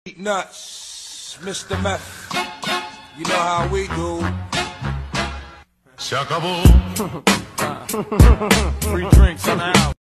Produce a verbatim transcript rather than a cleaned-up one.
Nuts, Mister Meth. You know how we do. Shaka. Free drinks on the house.